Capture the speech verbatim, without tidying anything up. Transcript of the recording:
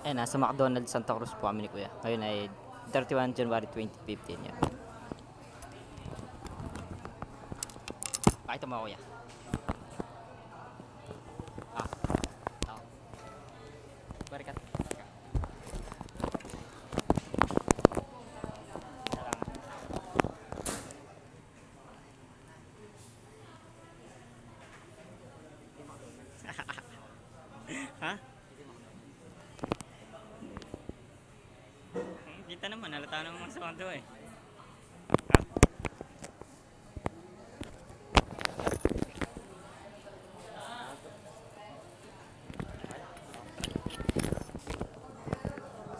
Eh, nasa McDonald's Santa Cruz po kami ni Kuya. Ngayon ay thirty-one January twenty fifteen yan. Pakita mo Kuya. Ah. Oh. Barikat. Ha? Kita naman, halata naman sa kanto eh.